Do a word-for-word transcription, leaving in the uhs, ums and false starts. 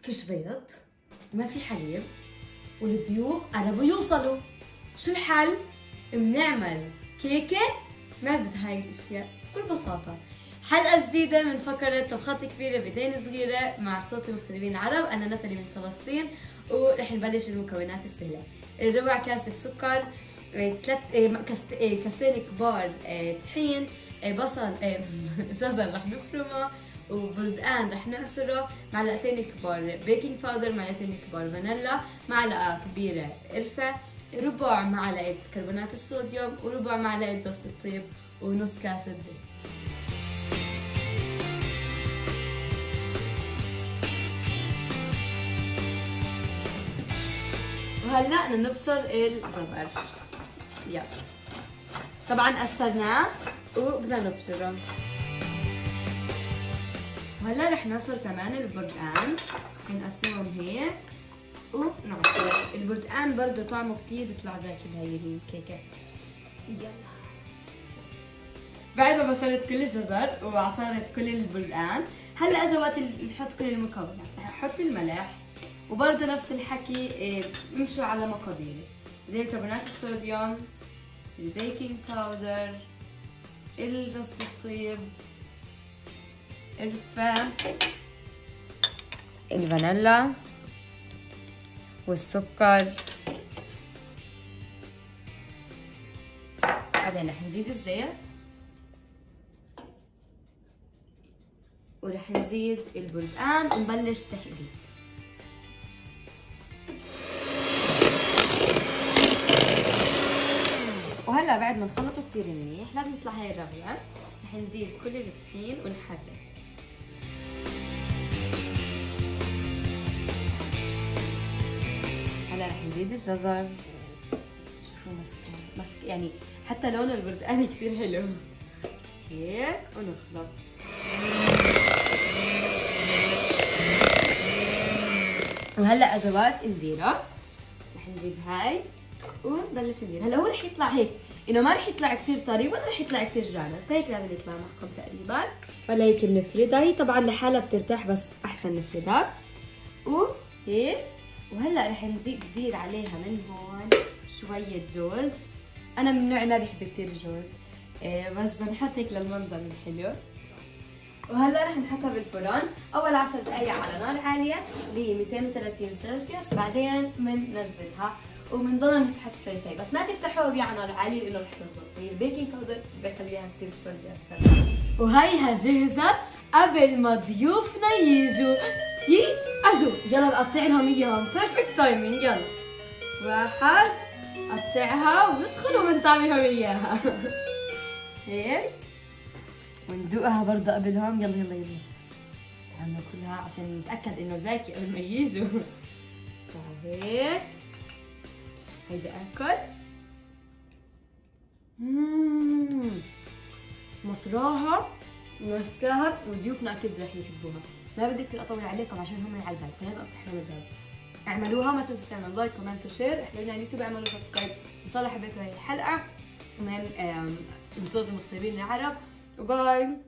فيش بيض، ما في حليب، والضيوف قربوا يوصلوا. شو الحل؟ بنعمل كيكة ما بدها هاي الاشياء بكل بساطة. حلقة جديدة من فقرة طبخات كبيرة بيدين صغيرة مع صوت المغتربين العرب. أنا ناتالي من فلسطين، ورح نبلش المكونات السهلة. ربع كاسة سكر، ثلاث كاستين كبار طحين، بصل جزر رح نفرمه، وبردقان رح نعصره، معلقتين كبار بيكنج باودر، معلقتين كبار فانيلا، معلقة كبيرة قرفة، ربع معلقة كربونات الصوديوم، وربع معلقة جوز الطيب، ونص كاسة زيت. وهلا بدنا نبشر الجزر. يلا طبعا قشرناه وبدنا نبشره. وهلا رح نعصر كمان البردقان، نقسمهم هيك ونعصر. البردقان برضه طعمه كتير بيطلع زاكي بهي الكيكه. يلا بعد ما بشرت كل الجزر وعصرت كل البردقان، هلا اجى وقت نحط كل المكونات. رح نحط الملح، وبرضه نفس الحكي امشوا على مقادير زي كربونات الصوديوم، البيكنج باودر، الجوز الطيب، القرفة، الفانيلا، والسكر. بعدين رح نزيد الزيت، ورح نزيد البردقان ونبلش تحليب. وهلا بعد ما نخلطه كتير منيح لازم تطلع هاي الرغوة. رح نزيد كل الطحين ونحرك. هلا رح نزيد الجزر. شوفوا مسك مسك يعني حتى لون البردقاني كتير حلو. هيك ونخلط. وهلا اجى وقت نديره. رح نجيب هاي ونبلش ندير. هلا هو رح يطلع هيك انه ما رح يطلع كثير طري ولا رح يطلع كثير جامد، فهيك لازم يطلع معكم تقريبا. ولا هيك بنفردها، هي طبعا لحالها بترتاح بس احسن نفردها. وهيك. وهلا رح نزيد ندير عليها من هون شويه جوز. انا من النوع ما بحب كثير الجوز، إيه بس بدنا نحط هيك للمنظر الحلو. وهلا رح نحطها بالفرن اول عشر دقائق على نار عاليه اللي هي مئتين وثلاثين سلسيوس. بعدين بننزلها وبنضل نفحص شوي شوي، بس ما تفتحوها بيه على نار عاليه لانه رح تنضل. هي البيكنج باودر بخليها تصير سبونجي اكثر. وهيها جهزت قبل ما ضيوفنا يجوا. يي اجوا، يلا نقطع لهم اياهم. بيرفكت تايمينج. يلا واحد، قطعها وندخل وبنطعميهم اياها. هيك وندوقها برضه قبلهم. يلا يلا يلا تعالوا ناكلها عشان نتاكد انه زاكي قبل ما يجوا. هيك هيدا اكل. مممم مطراها ومسكاها، وضيوفنا اكيد رح يحبوها. ما بدي كثير اطول عليكم عشان هم على الباب، فلازم افتح لهم الباب. اعملوها، ما تنسوا تعملوا لايك كومنت وشير. احنا على اليوتيوب اعملوا سبسكرايب. ان شاء الله حبيتوا هاي الحلقه. المهم صوت المغتربين العرب. وباي.